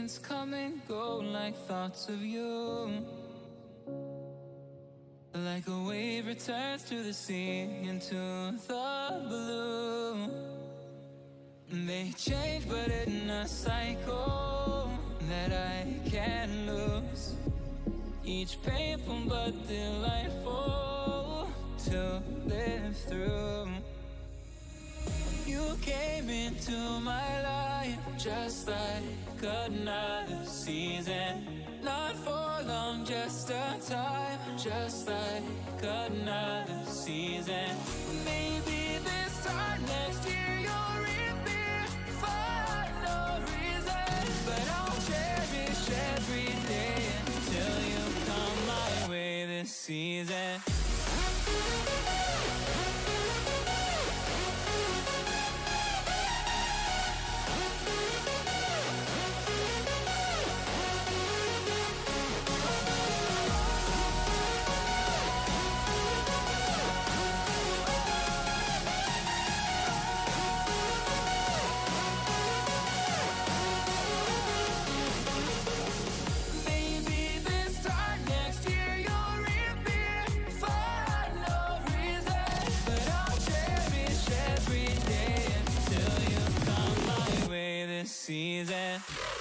Seasons come and go like thoughts of you. Like a wave returns to the sea, into the blue. They change but in a cycle that I can't lose. Each painful but delightful to live through. You came into my life just like another season. Not for long, just a time, just like another season. Maybe this time next year you'll reappear for no reason. But I'll cherish every day until you come my way this season. Season.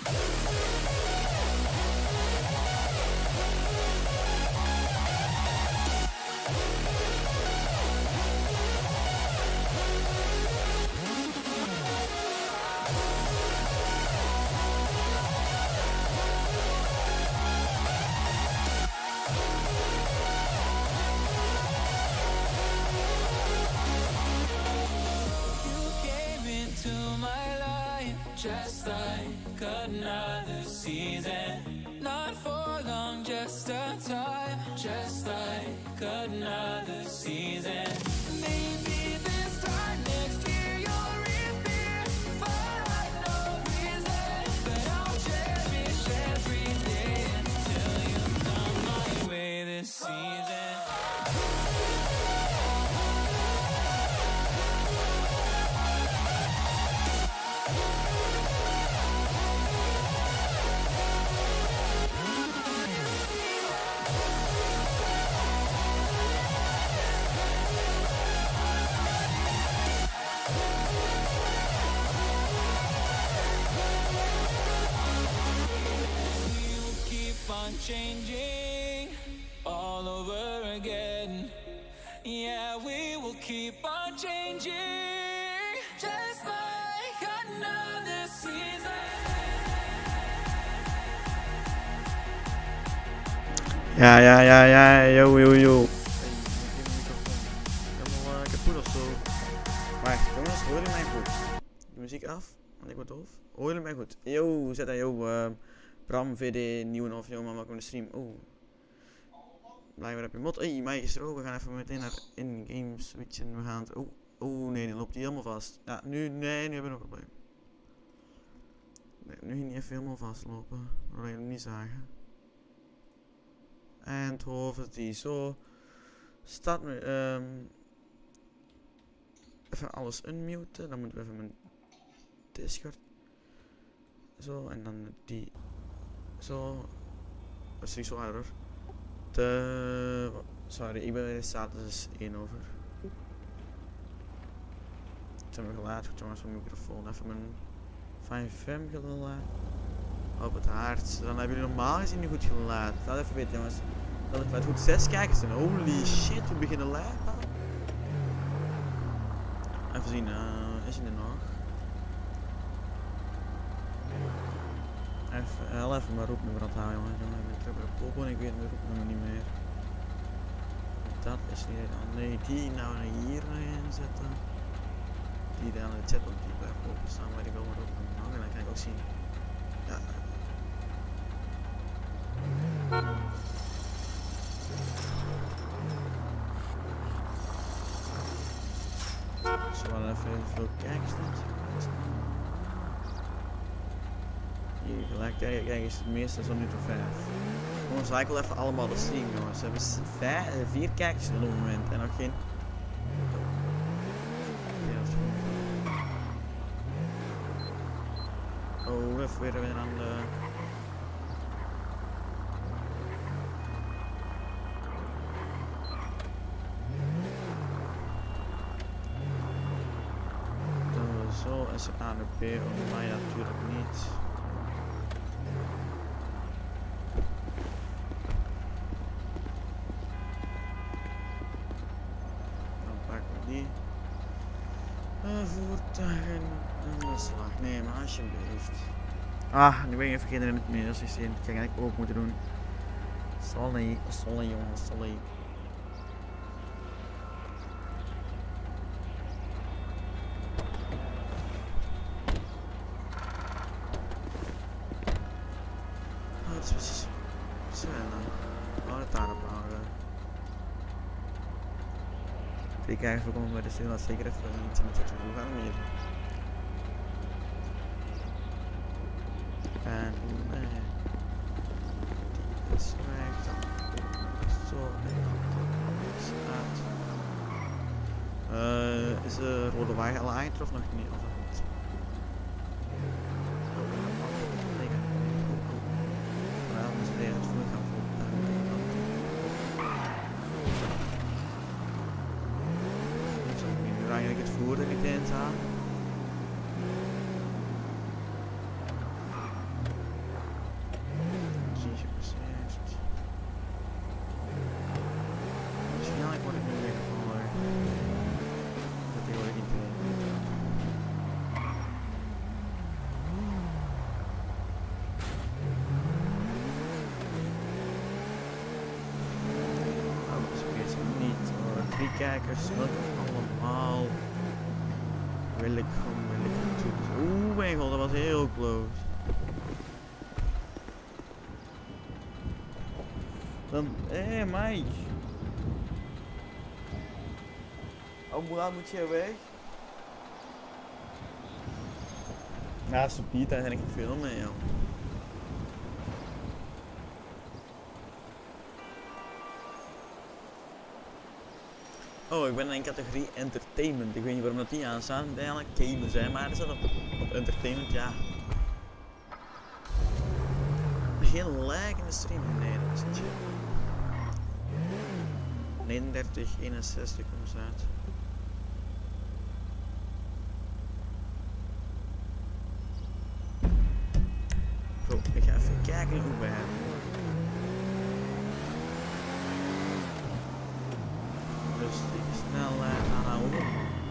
Just like another season. Not for long, just a time. Just like another season. Maybe this time next year you'll reappear for no reason. But I'll cherish every day until you come my way this season. Changing all over again. Yeah, we will keep on changing. Just like another season. Ja, yo. Ik heb goed of zo. Wacht, jongens, hoor je mij goed? De muziek af, want ik word doof. Hoor je mij goed? Yo, zet dat, yo. Bram, VD, nieuwe aflevering, maar welkom de stream. Blijkbaar heb je mod. Mij is er ook. We gaan even meteen naar in-game switchen. We gaan het. Nee, die loopt hier helemaal vast. Ja, nu hebben we een probleem. Nee, nu ging hij even helemaal vastlopen. Dat we hem niet zagen. En het hoofd die zo staat nu. Even alles unmuten. Dan moeten we even mijn Discord. Zo, en dan die. Zo. Dat is niet zo hard hoor. Sorry, ik ben weer in status 1 over. Het zijn we geladen. Goed jongens, mijn microfoon. Even mijn 5FM geladen. Op het haard. Dan hebben jullie normaal gezien niet goed geladen. Laat even weten jongens. Dat ik goed 6 kijkers en holy shit, we beginnen live. Even zien, is hij er nog? Even mijn roepnummer onthouden jongens. Dan heb ik terug bij de popo en ik weet mijn roepnummer niet meer. Dat is niet dan. Nee, die nou hier inzetten. Die daar in de chat op die blijft openstaan, weet ik wel maar roepnummer hangen. Dan kan ik ook zien. Ja. Zo wel even veel kijkers dit. Hier gelijk, kijk eens het meeste zo nu tot 5. Jongens, ik wil even allemaal de stream jongens. We hebben 4 kijkers op het moment en nog geen. Ja, dat is goed. Oh, even weer aan de. tussen A en B, voor mij natuurlijk niet. Dan pakken we die. Voertuigen aan de slag. Nee, maar alsjeblieft. Ah, nu ben ik even vergeten in het middensysteem. Dat kan ik ook moeten doen. Sorry jongens, sorry. Het is precies Sven. Oh, dat daar op houden. Ik kijk even komen bij de stil, dat zeker even iets met het hoe gaan we hier. En nee. Die is weg, dan zo en dan is uit. Is de rode wagen al aangetroffen of nog niet? Of niet? Eigenlijk het voeren niet eens aan. Zie je precies. Waarschijnlijk word ik nu weer gevallen. Dat die word ik niet doen. Nou, dat is niet hoor. 3 kijkers, welkom allemaal. Welkom toe. Oeh mijn god, dat was heel close. Dan, Mike. Oh, hoe laat moet je weg? Ja, als op die tijd ben ik filmen, joh. Oh, ik ben in categorie entertainment. Ik weet niet waarom dat die aanstaan. Eigenlijk gamen zijn, maar er staat op entertainment, ja. Geen like in de stream. Nee, dat is chill. 39, 61 komt ze uit. Bro, ik ga even kijken hoe bij hem. Dus die snelheid aanhouden.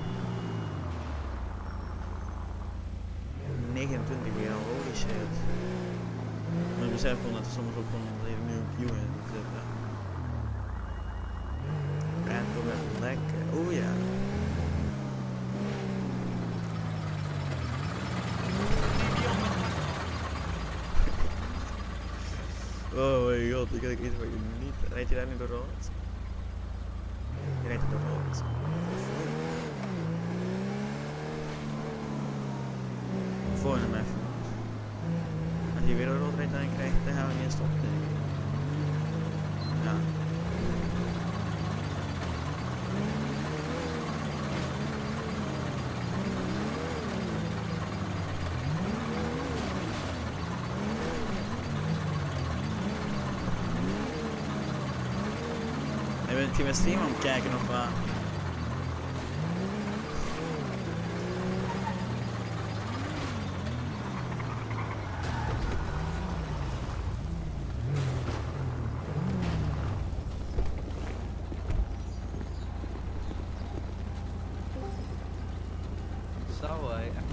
29 weer al, holy shit. Maar ik besef gewoon dat er soms ook gewoon een nieuwe queue in zit. En toch echt lekker, oh ja. Oh mijn god, ik weet iets wat je niet. Rijd je daar niet door rood? Je rijdt door rood. Voor hem even. Als je weer door rood rijdt, dan gaan we niet eens stoppen. Ja. Je bent hier met stream aan het kijken of wat? Zo,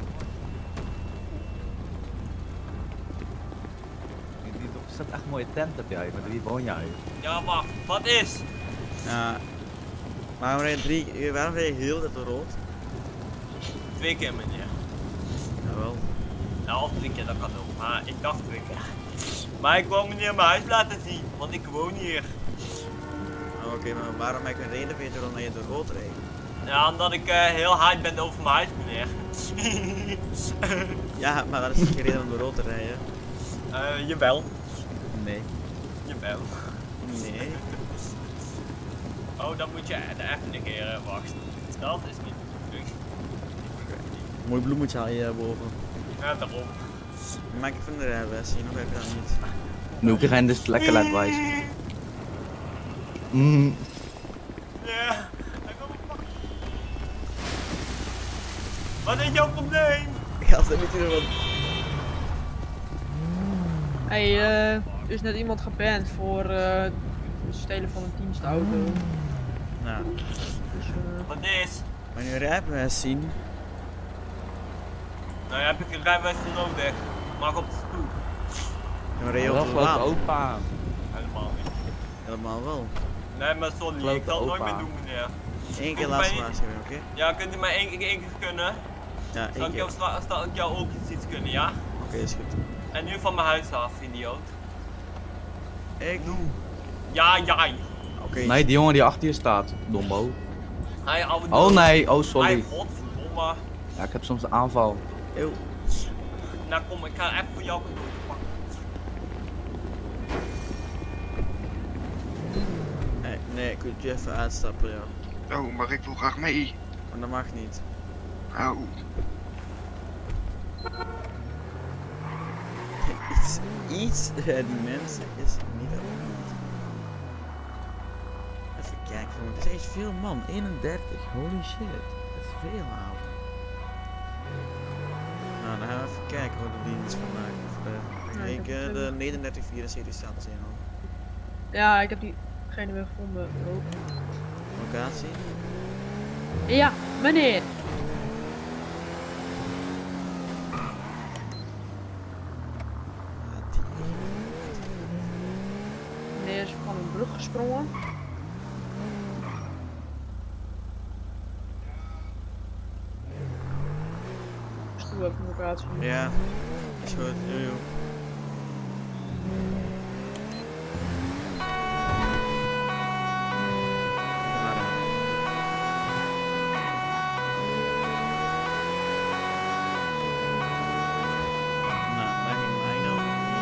er staat echt een mooie tent op jij, maar wie woon jij? Ja, wacht, wat is? Ja. Waarom rijd je heel de tijd door rood? 2 keer meneer. Jawel. Nou, of 3 keer, dat kan ook, maar ik dacht 2 keer. Maar ik wou meneer mijn huis laten zien, want ik woon hier. Oh, oké, maar waarom heb ik een reden vind omdat je door rood rijdt? Ja, omdat ik heel hard ben over mijn huis meneer. Ja, maar dat is geen reden om door rood te rijden. Jawel. Nee. Jawel. Nee. Oh, dan moet je even negeren, wacht. Dat is niet goed. Mooi bloemetje haal je boven. Ja, daarom. Maak ik van de rijbewijs zien, of heb je dat niet? Nu ga je dus lekker laten wijzen. Ja. Wat is jouw probleem? Gast, dan moet je er wat... Hey, er is net iemand geband voor het stelen van een dienstauto. Nou, Dus, Wat is? maar nu rijbewijs zien. Nou heb ik een rijbewijs nodig. Mag op de stoep. Ja, maar rij Wel op de grote laan. opa. Helemaal niet. Helemaal wel. Nee, maar sorry, Grote ik zal het nooit opa. meer doen, meneer. Eén keer Ook laatste bij- waarschuwing, oké? Ja, kunt u mij één keer kunnen? Ja, Zal één ik keer. jou ook iets kunnen, ja? Oké, is goed. En nu van mijn huis af, idioot. Ik? Ja, jij. Oké. Nee, die jongen die achter je staat. Dombo. Hij oude Oh dood. nee, oh Hij sorry. godverdomme. Ja, ik heb soms een aanval. Eeuw. Nou kom, ik ga even voor jou cadeau pakken. Nee, kunt je even uitstappen, ja. Oh, maar ik wil graag mee. Maar dat mag niet. Oh, Iets die mensen is niet goed. Even kijken, jongen. Het is echt veel man. 31. Holy shit. Dat is veel, ouwe. Nou, dan gaan we even kijken hoe de dienst vandaag. ik heb De 3974 staat er in al. ja, ik heb diegene weer gevonden. Oh. Locatie. Ja, meneer. Meneer is van een brug gesprongen. Stoel even een locatie. Ja, is goed. Joe. Nou, daar ging mij dan.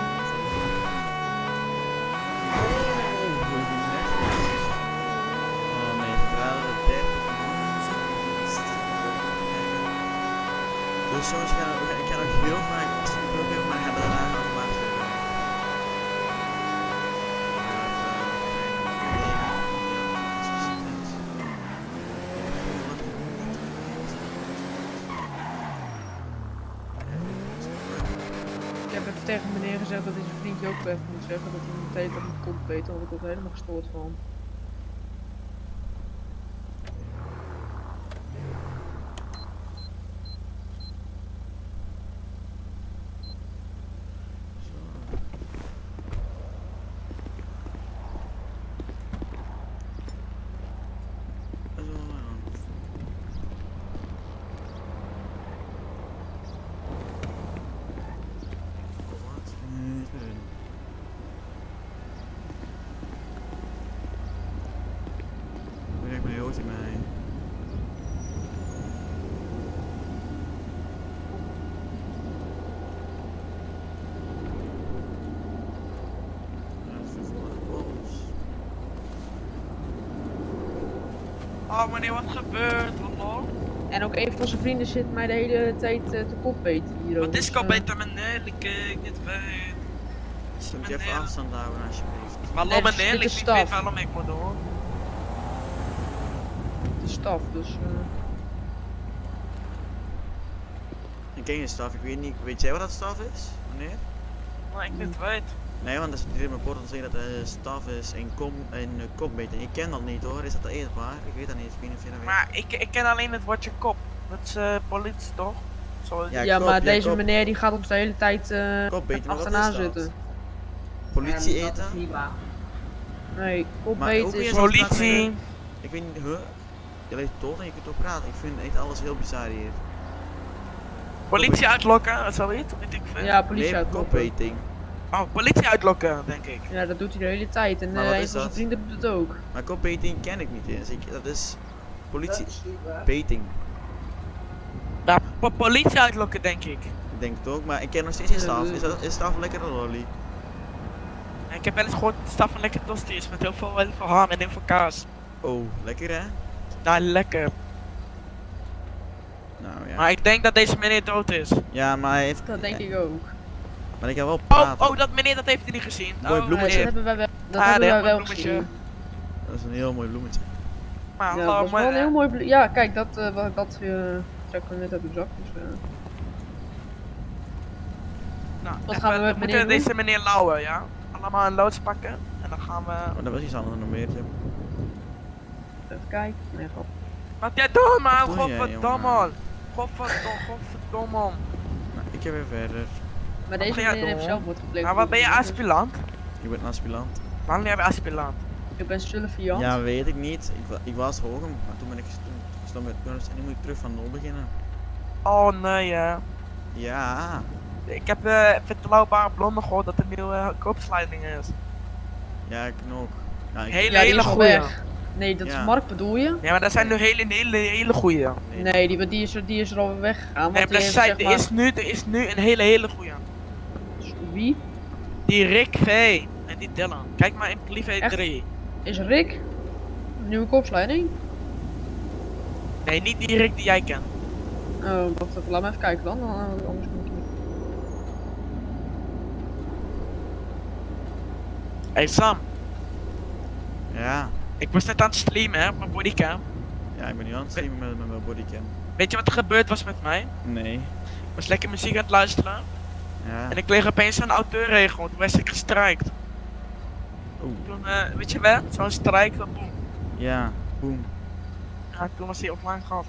Oh nee, ze draaien de 30. Dus soms ik kan ook heel vaak proberen, maar ik ga daarna nog maar Ik heb even tegen meneer gezegd dat hij zijn vriendje ook even moet zeggen dat hij meteen dat niet komt weten, want ik word er helemaal gestoord van. Oh meneer, wat gebeurt? Hallo? En ook een van zijn vrienden zit mij de hele tijd te kopbeten hier. Wat is al beter meneer? Ik dit weet. Kunt je even afstand houden alsjeblieft? Hallo Nee, meneer, dit ik is niet weet staf. waarom ik moet doen. De staf, dus Ik ken je staf, ik weet niet, weet jij wat dat staf is? Meneer? Maar ik niet weet. Nee, want er staat hier in mijn bord dat zeggen dat het staf is en kopbeten. Ik ken dat niet hoor, is dat eerbaar? Ik weet dat niet, ik weet niet of je dat weet. Maar ik ken alleen het woordje kop. Dat is politie toch? Zo, Ja, ja, kop, maar ja, deze kop. meneer die gaat ons de hele tijd Kopbeten, maar wat achterna is dat? zitten. Politie eten? Nee, Maar kopbeten hoe kun je is... zo- politie. Ik weet niet, huh? Je ligt tot en je kunt ook praten. Ik vind echt alles heel bizar hier. Politie uitlokken, zoiets? Weet ik veel. Ja, politie Nee, uitlokken. kopbeting. Oh, politie uitlokken, denk ik. Ja, dat doet hij de hele tijd. En Maar wat een is van zijn dat? vrienden doet het ook. Maar kopbeting ken ik niet eens. Dat is politiebeting. Ja, politie uitlokken, denk ik. Ik denk het ook, maar ik ken nog steeds geen staf. Is staf lekker een lolly? Ik heb wel eens gehoord dat staf een lekker tosti is met heel veel ham en heel veel kaas. Oh, lekker hè? Nou, lekker. Nou ja. Maar ik denk dat deze meneer dood is. Ja, maar hij heeft... Dat denk ik ook. Maar ik kan wel Oh, praten. oh, dat meneer, dat heeft hij niet gezien. Mooi Oh, bloemetje. Dat meneer. hebben wij wel, dat Ah, hebben wij nee, wel bloemetje. gezien. Dat is een heel mooi bloemetje. Maar Ja, hallo, dat was wel een heel maar... mooi Ja, kijk, dat trekken we net uit de zak. Dus, Nou, Wat even, gaan we met we meneer moeten doen? deze meneer Lauwe, ja? Allemaal een loods pakken en dan gaan we... Oh, dat was iets anders nog meer. Even kijken. Nee, grap. Wat jij doet, man? Wat doe jij, Godverdomme, jongen? man. Godverdomme, man. Nou, ik heb weer verder. Maar Wat deze ga jij meneer heeft doen? zelfmoord gepleegd. Nou, wat ben je Dus aspilant? Ik ben een aspilant. Waarom ben je aspilant? Ik ben Sullivan. Ja, weet ik niet. Ik was hoger, maar toen ben ik gestopt met kunst en nu moet ik terug van nul beginnen. Oh nee, hè. Ja. Ik heb vertrouwbare bronnen gehoord dat er een nieuwe koopsleiding is. Ja, ik ook. Ja, ik, Hele, Ja, die hele is al goeie. weg. Nee, dat Ja. is Mark bedoel je? Ja, maar dat zijn nu hele goeie. Nee, die is er al weggegaan. Nee, Want die heeft, precies, zeg maar, er is nu een hele goeie. Wie? Die Rick V. En die Dylan. Kijk maar in Privé Echt? 3. Is Rick? Nieuwe kopsleiding? Nee, niet die Rick die jij kent. Oh, wacht even, laat me even kijken dan. Anders moet ik niet. Hey Sam, ja. ik was net aan het streamen hè, op mijn bodycam. Ja, ik ben nu aan het streamen met mijn bodycam. Weet je wat er gebeurd was met mij? Nee. Ik was lekker muziek aan het luisteren. Ja. En ik kreeg opeens een auteurregel. Toen werd ik gestrikt. Oeh. Toen, weet je wel, zo'n strijk, dat boem. Ja. Boom. Ja, toen was hij offline gehad.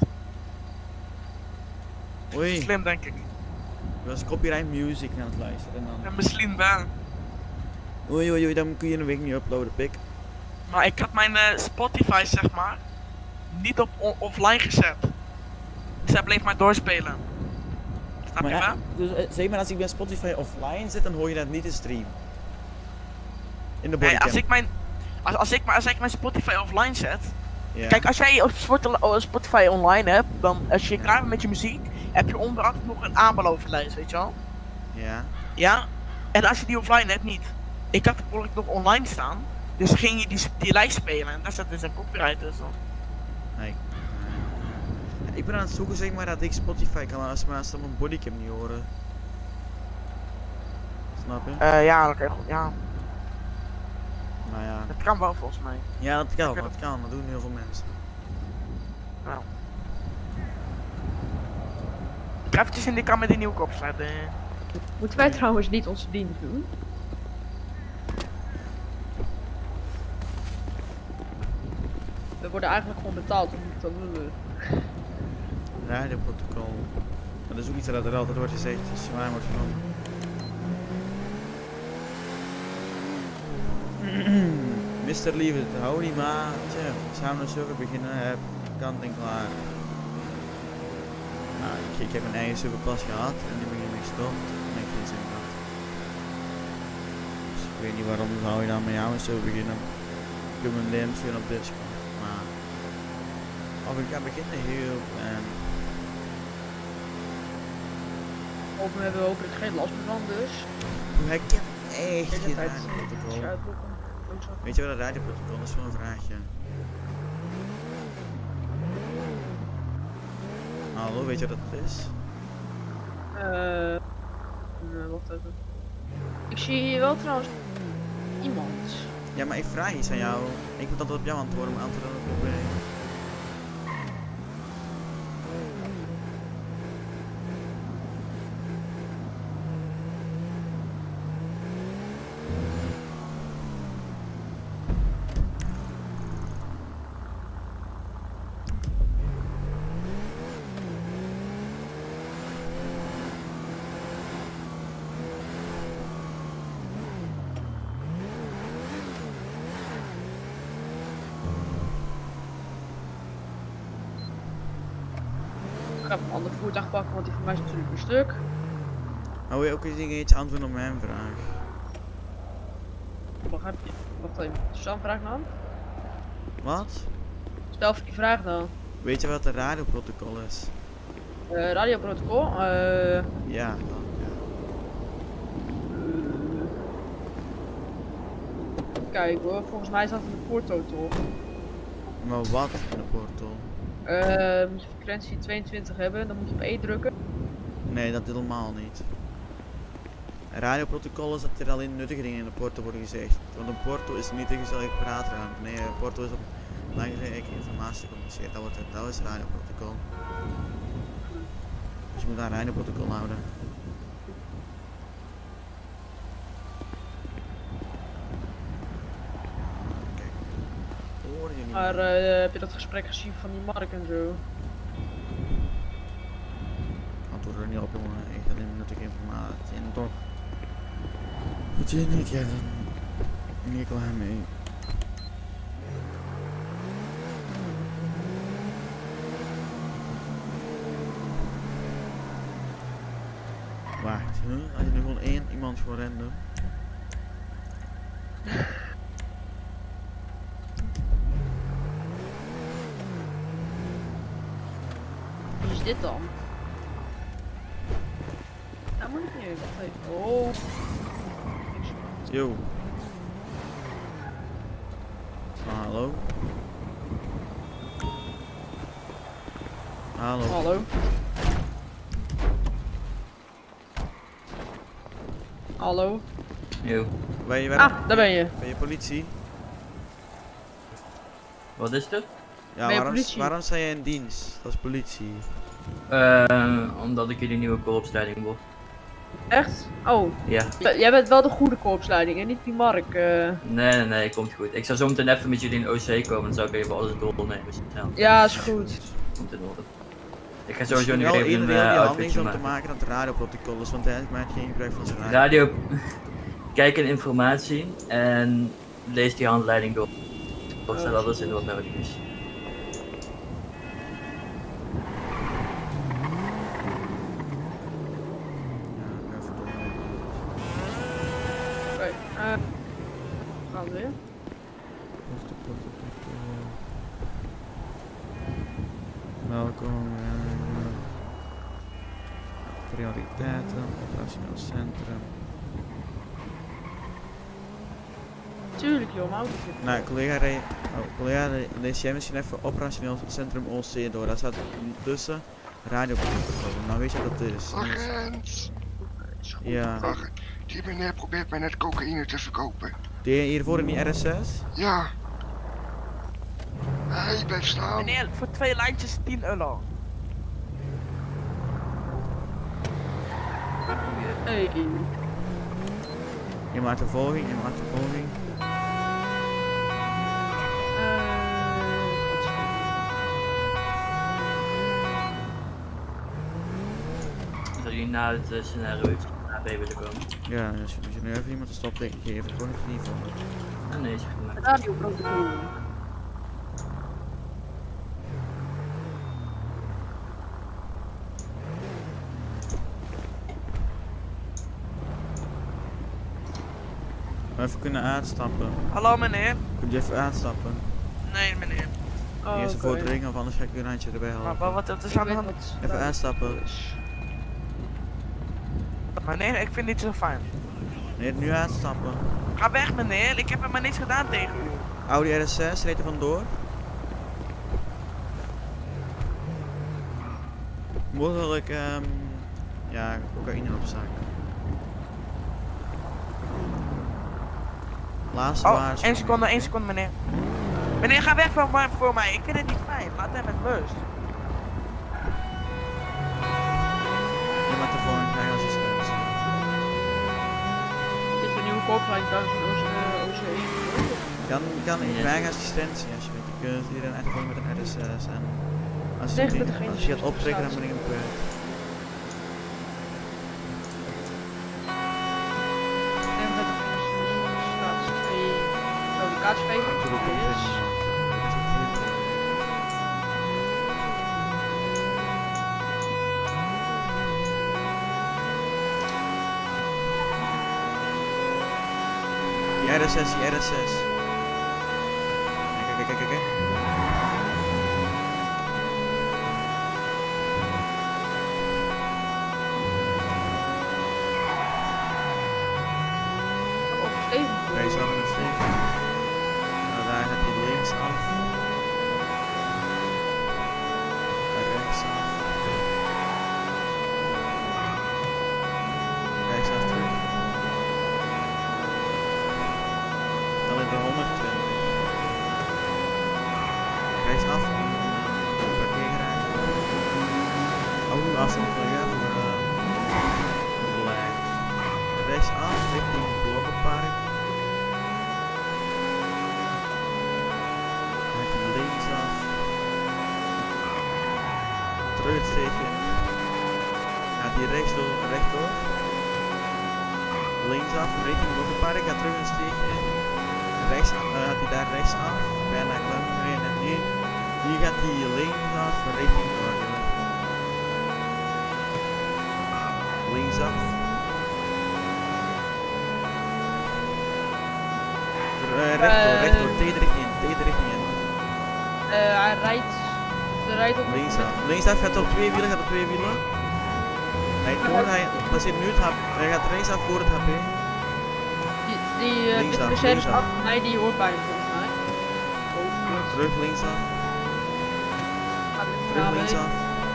Oei. Slim denk ik. Je was copyright music aan het luisteren en Ja, dan... misschien wel. Oei, dan kun je een week niet uploaden, pik. Maar ik had mijn Spotify zeg maar niet op offline gezet. Dus hij bleef maar doorspelen. Snap Maar je ja, wel? dus zeg maar als ik bij Spotify offline zit, dan hoor je dat niet in stream. In de Nee, bodycam. als ik mijn Spotify offline zet. Ja. Kijk, als jij op Spotify online hebt, dan als je klaar bent met je muziek, heb je onderaan nog een aanbelovenlijst, weet je wel? Ja. Ja? En als je die offline hebt, niet. Ik had het behoorlijk nog online staan, dus ging je die lijst spelen en daar zat dus een copyright tussen. Nee. Ik ben aan het zoeken zeg maar dat ik Spotify kan luisteren, maar als ze mijn bodycam niet horen. Snap je? Ja, oké, goed. Ja, Nou ja. dat kan wel volgens mij. Ja, dat kan, dat doen heel veel mensen. Nou. Ik ga eventjes in die kamer die nieuwe kop zetten. Moeten wij trouwens niet onze dienst doen? We worden eigenlijk gewoon betaald om te lullen. Radioprotocol. Maar dat is ook iets dat er altijd wordt gezegd, dus zwaar wordt genomen. Mr. Lievert, hou die maatje. Samen een server beginnen, heb kant en klaar. Nou, ik heb een eigen server pas gehad en die ben ik gestopt en ik geen zin gehad. Dus ik weet niet waarom zou je dan met jou een server beginnen. Ik heb mijn DM's weer op Discord, maar of ik ga beginnen heel en Of we hebben hopelijk geen last meer van, dus. ik heb echt De hele geen tijd radioprotocol. schuifelen. Weet je wat een radioprotocol is? Zo'n vraagje. Hallo, weet je wat het is? Nee, wacht even. Ik zie hier wel trouwens iemand. Ja, maar ik vraag iets aan jou. Ik moet altijd op jou antwoorden, maar antwoorden op mij. Ik ga een ander voertuig pakken, want die voor mij is natuurlijk een stuk. Maar wil je ook eens iets antwoorden op mijn vraag? Wacht even. Stel een vraag dan. Wat? Stel even die vraag dan. Weet je wat een radioprotocol is? Radioprotocol. Ja, dan. Ja. Kijk hoor, volgens mij staat het in de Porto toch? Maar wat in de portal? Moet je frequentie 22 hebben, dan moet je op E drukken. Nee, dat helemaal niet. Een radioprotocol is dat er alleen nuttige dingen in de porto worden gezegd. Want een porto is niet een gezellige praatruimte. Nee, een porto is om belangrijke informatie te communiceren. Dat is een radioprotocol. Dus je moet aan een radioprotocol houden. Maar heb je dat gesprek gezien van die Mark en zo? Antwoord er niet op, jongen. Ik ga niet nuttige informatie en toch. Moet je niet, ja, dan ben ik klaar mee. Wacht, als je nu gewoon één iemand voor random. Wie is dit dan? Nou, moet ik niet even. Hey. Oh. Yo. Hallo. Hallo. Hallo. Hallo. Yo. Ben je, Ah, daar ben je. Ben je politie? Wat is het? Ja, Ben je politie? waarom sta je in dienst? Dat is politie. Omdat ik hier de nieuwe korpsleiding word. Echt? Oh. Ja. Jij bent wel de goede korpsleiding en niet die Mark. Nee, komt goed. Ik zou zo meteen even met jullie in OC komen, dan zou ik even alles doornemen. Snel. Ja, is goed. Komt in orde. Ik ga sowieso nu wel even iedereen een die outfitje handeling om te maken. maken dat het radioprotocol is, want hij maakt geen gebruik van zijn radio. Radio, kijk in informatie en lees die handleiding door. Wat staat alles in wat nodig is. Ja, even door. Oké, gaan we weer. Welkom. Prioriteiten, operationeel centrum. Tuurlijk joh, mijn auto zit. Nou, collega, lees jij misschien even operationeel centrum OC door. Daar staat tussen radioprotocol. Nou weet je wat dat is. Agent! Ja. Wacht, die meneer probeert mij net cocaïne te verkopen. Deed je hiervoor in die RSS? Ja. Hij blijft staan. Meneer, voor 2 lijntjes 10 euro. Hey. Je maakt de volging. Zou jullie na het scenario iets naar B willen komen? Ja, als je nu even iemand een stopteken geeft, gewoon even niet voor. Ah, nee, zeg maar. Radioprotocol. Even kunnen uitstappen. Hallo meneer. Kun je even uitstappen? Nee meneer. Oh, Eerst oké. voor het ringen, of anders ga ik je een handje erbij Maar halen. wat is Ik aan de weet hand? wat Even uitstappen. Meneer, ik vind dit zo fijn. Nee, nu uitstappen. Ga weg meneer, ik heb helemaal niks gedaan tegen u. Audi RS6, reed er vandoor. Mogelijk, ja, cocaïne op zak. Laatste Oh, waarschuwing. 1 seconde meneer. Meneer, ga weg voor mij, ik vind het niet fijn. Laat hem met rust. Je maakt de volgende krijgassistentie. Is de nieuwe korpsleiding trouwens een OC? Kan in krijgassistentie als je weet. Je kunt hier een echt gewoon met een RS6 en als je, Zeg die- met degene als je die gaat optrekken dan staat. ben ik hem kwijt. En met de staat 2 communicatieveger. Toen komt er niemand. Dat is het hier. Die RS6, die RS6. Kijk. Deze hadden het vliegen. Nou, daar heb je links af. Rechts af. Rechts af terug. Dan in de 120. Rechts af. Parkeergarage. Oh, afstand terug hè, voor de lijn. Rechts af richting Blokkenpark. terug het steegje in. Gaat hier rechtdoor. Linksaf, richting Lokkenpark, gaat terug een steegje in. Rechts, gaat hij daar rechts af. Bijna klein gereden en nu. Hier gaat hij linksaf richting Gordelen. Linksaf. Rechtdoor, deze richting in. Hij rijdt op Linksaf gaat op twee wielen, Hij passeert nu het HP, hij gaat rechtsaf voor het HP. Die witte Mercedes af van mij, die hoort bij hem volgens mij. Terug linksaf. Terug linksaf.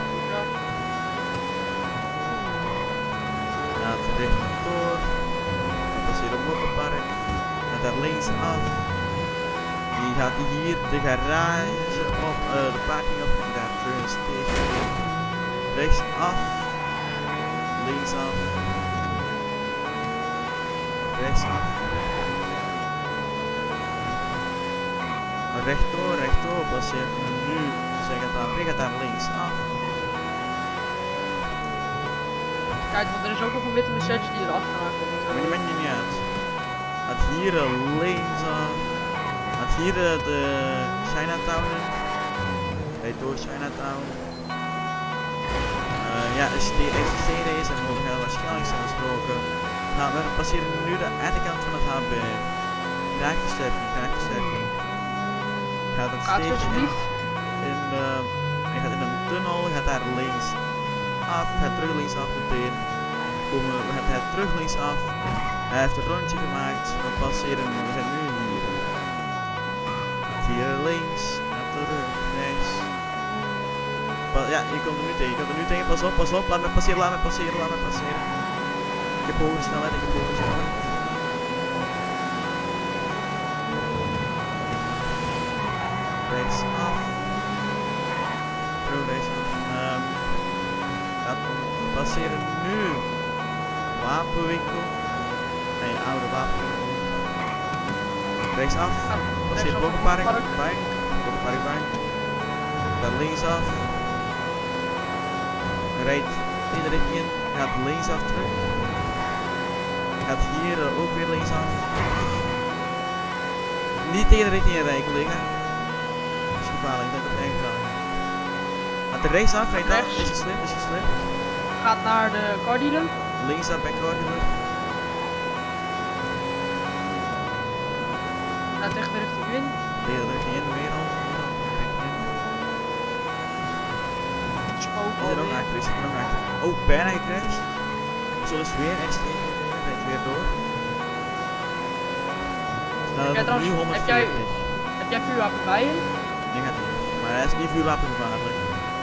Gaat richting door. Passeert op Lokkenpark. Gaat daar links af. Die gaat hier de garage op, de parking op en daar terug een station. Rechts af. Links af. Rechts af. Rechtdoor, passeert nu. Dus hij gaat daar links af. Kijk, want er is ook nog een witte Mercedes die erachteraan komt. Maar die maakt niet uit. Gaat hier links af. Gaat hier de Chinatown in. Rijdt door Chinatown. Ja, als je deze C-race en we gaan waarschijnlijk zijn gesproken. We passeren nu de achterkant van het HB. Kraakversterking. Gaat het steegje in de... Hij gaat in een tunnel, gaat daar links af, gaat terug links af meteen. Gaat hij terug links af. Hij heeft een rondje gemaakt. We passeren, we zijn nu hier. Hier links, en terug, rechts. Ja, je komt er nu tegen, pas op, laat me passeren. Ik heb hoge snelheid, Rechts af. Terug rechts af. Gaat passeren nu. Wapenwinkel. Nee, oude wapenwinkel. Rechts af. Passeert Lokkenpark. Bank. Gaat links af. Rijdt in de richting in. Gaat links af terug. Gaat hier ook weer links af. Niet tegen de richting in rijden, collega. Dat is gevaarlijk, dat is echt gevaarlijk. Gaat er rechts af, rijdt af. Is geslipt. Gaat naar de car dealer. Links af bij car dealer. Gaat echt de richting in. Tegen de richting in, weer al. Is er nog achter, Oh, bijna gecrashed. Zo is het weer extreem. Rijdt weer door. Nu 140. Heb jij vuurwapen bij je? Negatief, maar hij is niet vuurwapengevaarlijk.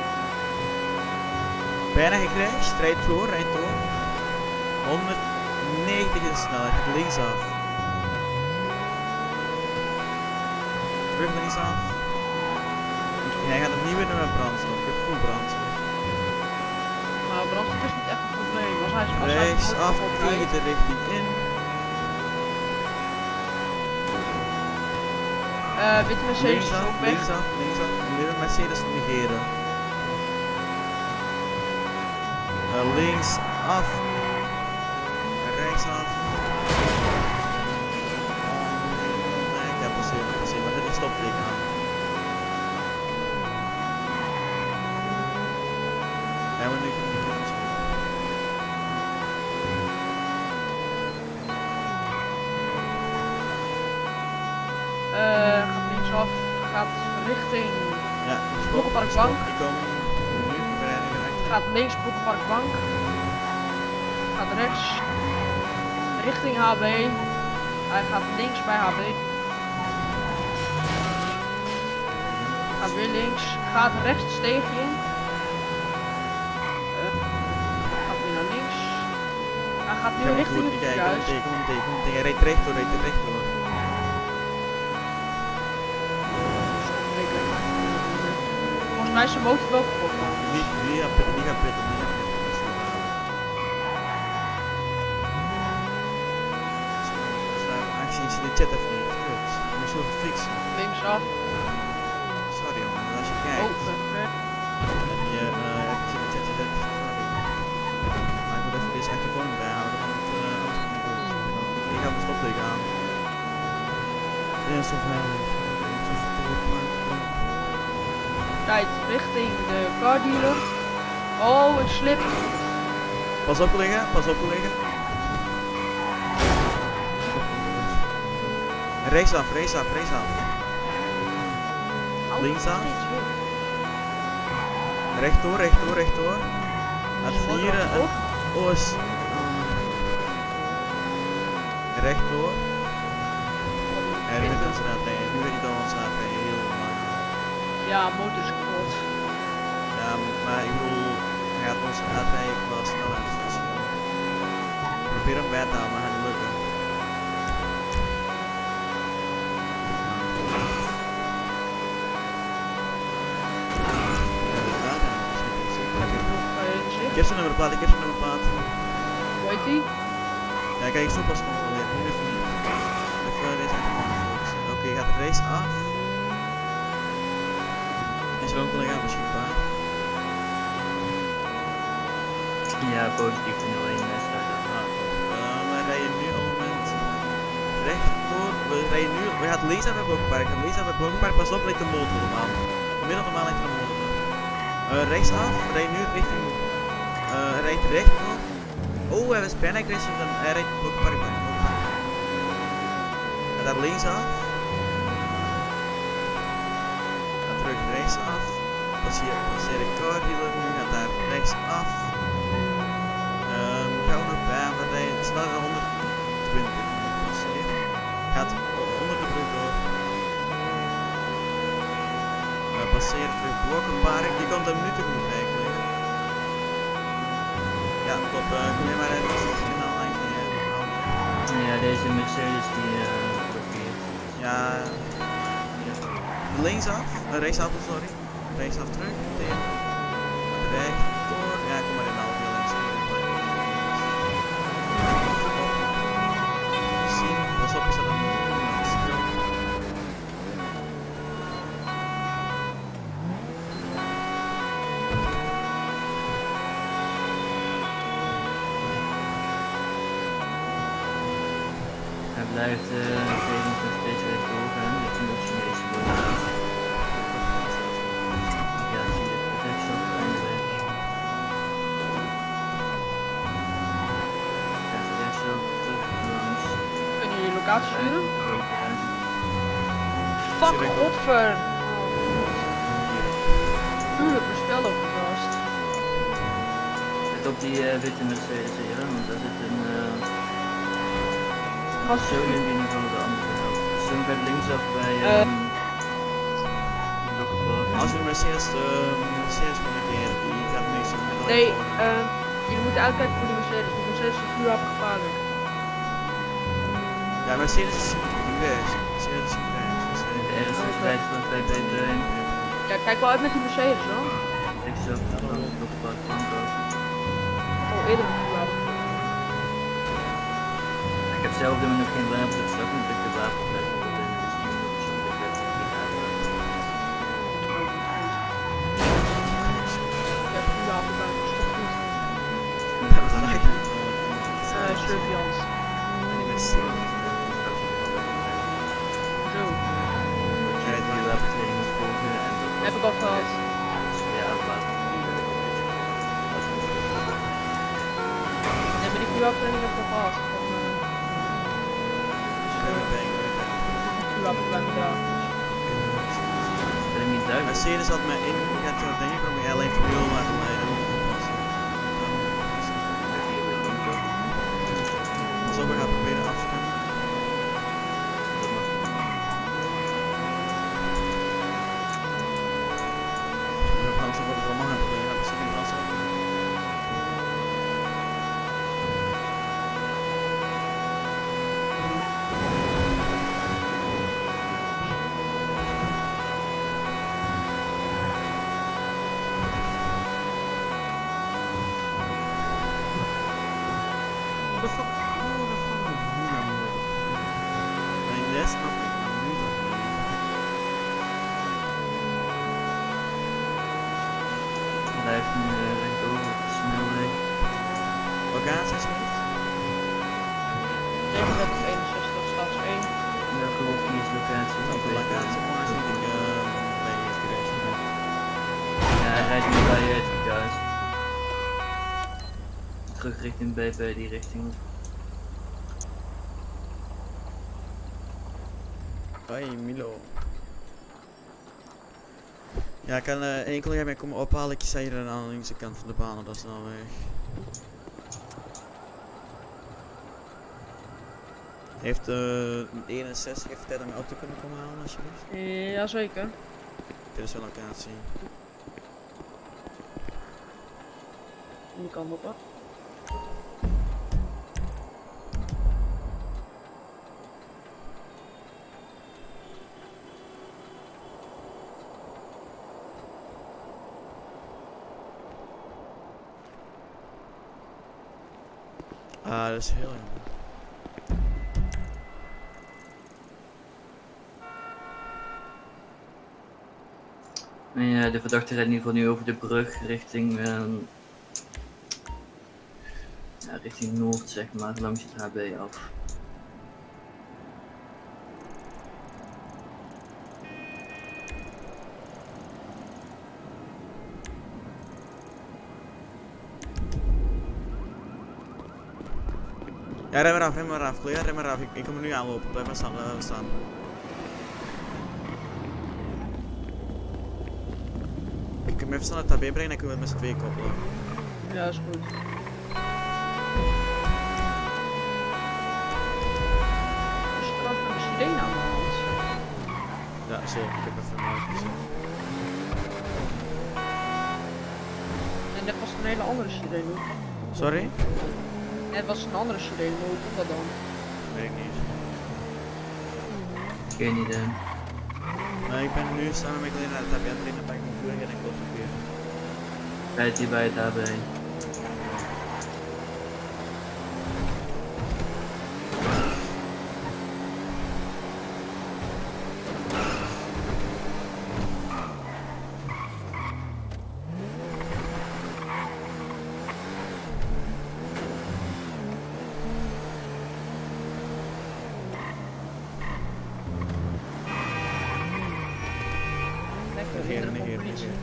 Bijna gecrashed, rijdt door. 190 is de snelheid, gaat linksaf. Terug linksaf. En hij gaat opnieuw weer naar brandstof, ik heb full brandstof. Nou, brandstof is niet echt een probleem. Rechts af, tegen de richting in. Witte Mercedes is ook weg. Linksaf. Weer een Mercedes negeren. Links af. Rechts af. Nee, ik heb passeer, maar dit is stopteken aan. Ja, maar nu kan ik niet zien. Gaat linksaf, gaat richting Lokkenparkbank. Gaat links Lokkenparkbank. Gaat rechts richting HB. Hij gaat links bij HB. Gaat weer links. Gaat rechts het steegje in. Gaat weer naar links. Hij gaat nu richting het ziekenhuis. Kom tegen. Hij rijdt rechtdoor. Volgens mij is zijn motor wel kapot. Niet gaat pitten. Actie is in de chat even niet. Kut. Ik moet zo even fixen. Linksaf. Sorry jongen, als je kijkt. Oh, En je tegen aan. Eerst of helemaal. Rijdt richting de car dealer. Oh, het slip. Pas op collega, pas op collega. Race af, race af, race af. Links af. Rechtdoor, rechtdoor, rechtdoor. Het vieren, het oost. Rechtdoor. En nu weet ons raad rijden, nu weet ik dat ons raad rijden, heel lang. Ja, motor is kapot. Ja, maar ik bedoel, hij gaat ons raad rijden qua snelheid. Dus probeer hem bij te houden, maar gaat niet lukken. Ik heb zijn nummerplaat, ik heb zijn nummerplaat. Hoe heet die? Ja, kijk, ik stop pas controleren. Nu even niet. Even deze even focussen. Oké, gaat de race af. Is er ook een collega beschikbaar? Ja, positief 01 wedstrijd. We rijden nu op het moment rechtdoor. We rijden nu, we gaan links naar het Blokkenpark. Links naar het Blokkenpark, pas op, ligt de motor normaal. Midden normaal ligt de motor. Rechts af, we rijden nu richting, rijdt rechtdoor. Oh, hij was bijna agressief, dan hij rijdt het Blokkenpark bij. Gaat daar links af. Gaat terug rechts af. Passeer de car dealer, nu gaat daar rechts af. Gaan we nog bij, we rijden sneller dan 120 passeren. Gaat onder de brug door. Passeren terug Blokkenpark, je komt hem nu tegemoet eigenlijk. Ja, top. Kom je maar even snel langs die Ja, deze Mercedes die blokkeert. ja. Linksaf, rechtsaf, sorry. Rechtsaf terug, tegen. Rechtdoor, ja, kom maar in de halve links. Zien, pas op, is dat een stil. Hij blijft nog steeds rechtdoor gaan, dat is nog Chinese boeren. Ja, zie je het echt zo eindelijk. Gaat rechtsop terug langs. Kunnen jullie locatie sturen? Ja. Fuck, Zit ik op? godver. Tuurlijk, mijn spel ook vast. Let op die witte Mercedes hier, hè, want daar zit een Gast, zoon in die van de andere helft. Zo'n gaat linksaf bij Blokkenpark. Als we Mercedes communiceren, die gaat niks doen. nee, jullie moeten uitkijken voor die Mercedes. Die Mercedes is vuurwapengevaarlijk. Ja, Mercedes is geweest. Mercedes is geweest. De RS5 van PPB. Ja, kijk wel uit met die Mercedes hoor. Rechtsaf van Blokkenpark Franco. Al eerder een vuurwapen. Ik heb zelf nog geen wapen, dus dat moet ik de wapen blijven proberen. Dus die moet ik zo meteen even Ik heb vuurwapen bij me, is toch goed? Surveillance. Zo, Die wapentraining moet volgen en dat heb ik al gehad. ja, wapen. Nee, maar die vuurwapentraining heb ik al gehad. Vuurwapen bij me daar. Ben ik niet duidelijk? Mercedes had mij in, gaat er denk ik om hij alleen voor heel laten leiden. Pas op, we gaan proberen af te gaan. De brandstof wordt het allemaal gaan proberen, we zien brandstof. What the fuck? Oh, the fuck? Nee, dat snap ik. Nu dat niet. Blijft nu rechtdoor op de snelweg. Locatie is niet? 39, 61. rijd nu bij het ziekenhuis. Terug richting BP, die richting. Hoi Milo. Ja, ik kan één collega mij komen ophalen. Ik sta hier aan de linkse kant van de baan, dat is nou weg. Heeft 61 heeft tijd om mijn auto kunnen komen halen alsjeblieft? Jazeker. Dit is wel locatie. Die kan op. Ah, dat is heel jammer. En de verdachte rijdt in ieder geval nu over de brug richting, richting Noord, zeg maar, langs het HB af. Ja, rem maar af, Chloe, rem maar af. Ik kom er nu aanlopen, blijf maar staan, Ik kan me even snel naar het HB brengen en dan kunnen we het met z'n tweeën koppelen. Ja, is goed. Is er ook een sirene aan de hand? Ja, zo, ik heb even een gezien. En dat was een hele andere sirene. Sorry? Het was een andere sirene, hoe komt dat dan? Weet ik niet. Geen idee. Nee, ik ben nu samen met Lena naar het HB aan het rennen, dan pak ik mijn vuur en ik loop het weer. Rijdt hier bij het HB. Negeer.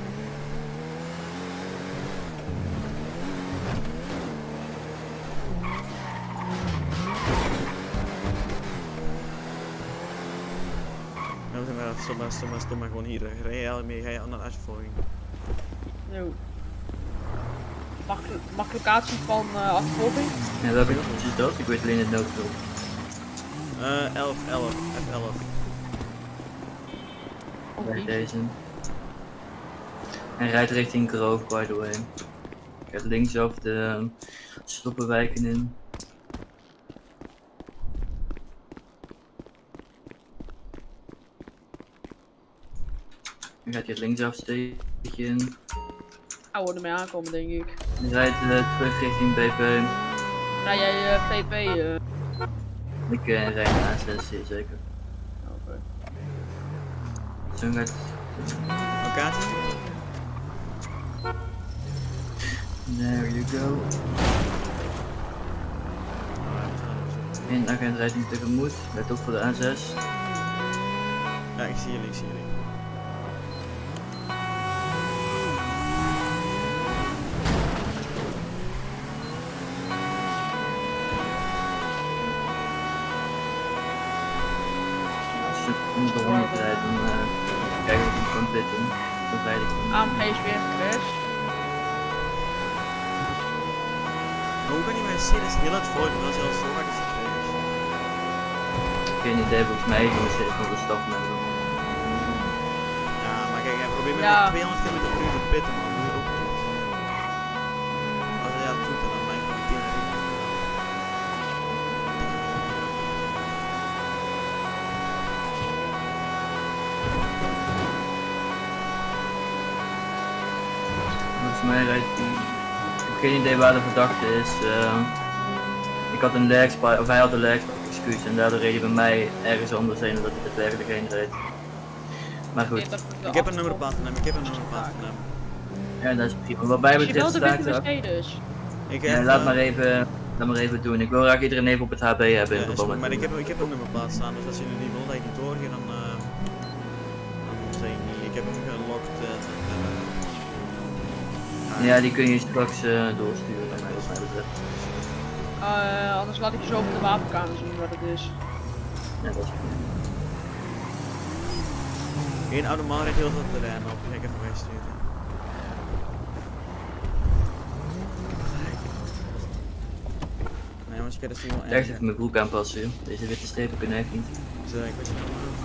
Stom maar gewoon hier. Rij je mee, ga je aan de achtervolging. Jo. Mag locatie van achtervolging? Ja, welke is dat? Ik weet alleen het noodhulp. 11, F11. Bij deze. En rijdt richting Grove, by the way. Gaat linksaf de stoppenwijken in. Dan gaat hij linksaf steegje in. Hij wordt ermee aankomen, denk ik. En rijdt terug richting BP. Rij jij VP? Ik rijd naar A6, zeker. Oké. Zo gaat. Locatie? There you go. Eén agent rijdt hem tegemoet, let op voor de A6. Ja, ik zie jullie. Als je om de 100 rijdt, dan kijk ik hem gewoon zitten. Dan rijd ik hem. AMG is weer gecrashed. Hoe kan die Mercedes heel het volgen als hij al zo hard is gekregen? Geen idee, volgens mij gaan we steeds van de stap met hem. Ja, maar kijk, hij probeert Ja. met 200 km/h te pitten, man. Doe je ook niet. Als hij dat doet, dan maak ik hem meteen erin. Volgens mij rijdt hij. Ik heb geen idee waar de verdachte is. Ik had een legspike, of hij had een legspike, excuus, en daardoor reed hij bij mij ergens anders heen, omdat hij er werkelijk heen reed. Maar goed, Ik heb een nummerplaat van hem, ja, dat is prima. Wat mij Dus je betreft wilt de staat witte er. Mercedes. Ik Ja, heb, laat maar even doen. Ik wil graag iedereen even op het HB hebben in ja, verband met. maar ik heb een nummerplaat staan, dus als jullie niet willen dat ik niet doorga, dan zeg ik niet. Ik heb hem gelokt. Ja, die kun je straks doorsturen naar mij wat mij betreft. Anders laat ik je zo op de wapenkamer zien wat het is. Ja, dat is goed. Geen automaat rijdt heel veel terrein op, ga ik even wegsturen. Nee jongens, ik heb dat zien wel Ik ga even mijn broek aanpassen, joh. Deze witte strepen kunnen echt niet. Zo, ik weet niet.